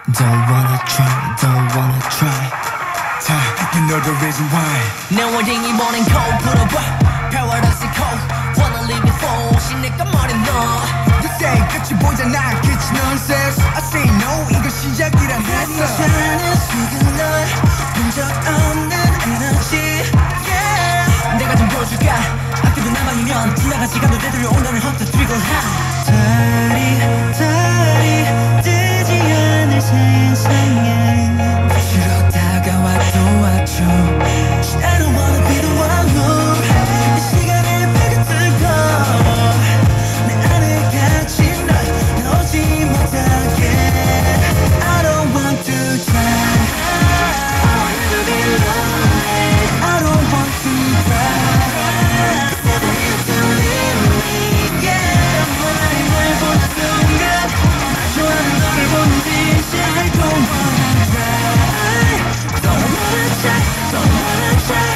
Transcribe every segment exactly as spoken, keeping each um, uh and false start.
Don't wanna try, don't wanna try. 자, you know the reason why. 내 월딩이 morning cold 불어봐. Paradise cold. Wanna leave it for. 신내가 말해 너. You say 끝이 보잖아, 끝이 nonsense. I say no, 이거 시작이란 했어. 사는 지금 널 본 적 없는 에너지. Yeah. 내가 좀 보여줄까. 아껴둔 나만이면 지나간 시간도 되돌려 온다는 헛되뜨리고 하. 달이 달이 뜨지 않을 세상에 싫어 다가와도 와줘. I don't wanna be the one who 이 시간에 배가 뜨고 내 안에 갇힌 널 나오지 못하게. I don't want to try. I want to be lonely. I don't want to cry. Never need to leave me. Yeah, 너만이 날 본 순간 마주하는 너를 보는 듯이 I don't wanna try. Don't wanna try. Don't wanna try.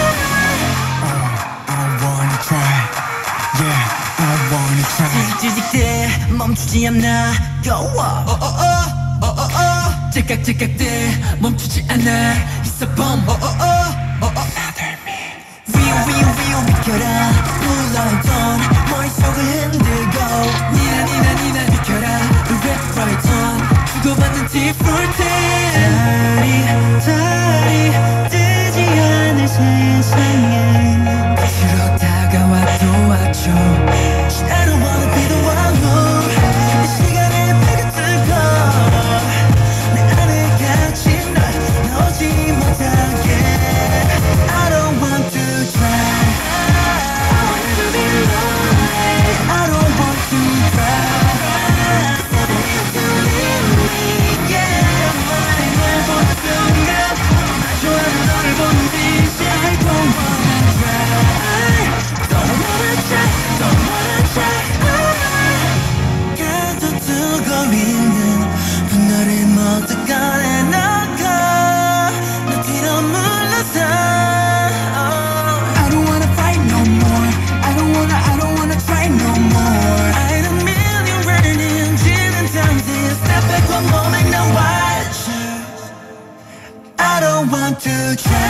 Oh, I wanna try. Yeah, I wanna try. 찌직찌직대 멈추지 않나. Go up. Oh, oh, oh. Oh, oh, oh. 찌깍찌깍대 멈추지 않아. 있어 bomb. Oh, oh, oh. Oh, oh. Another me. 위로 위로 위로 비켜라. 불러있던 머릿속을 흔들고 니나 니나 니나 비켜라. Left right on 주고받는 different 달이 달이 뜨지 않을 세상에 싫어 다가와도 와줘. I don't wanna be the one who 이 시간에 배가 뜨고 내 안에 갇힌 널 나오지 못하게. I don't want to try. I want to be lonely. I don't want to cry. Never need to leave me. Yeah, 너만이 날 본 순간 마주하는 너를 보는 듯이 I don't wanna try. Don't wanna try. Don't wanna try. 가둬두고 있는 분노를 모두 꺼내놓고 너 뒤로 물러서. I don't wanna fight no more. I don't wanna, I don't wanna try no more. I had a million running 지는 times. Step back one moment now watch. I don't want to try.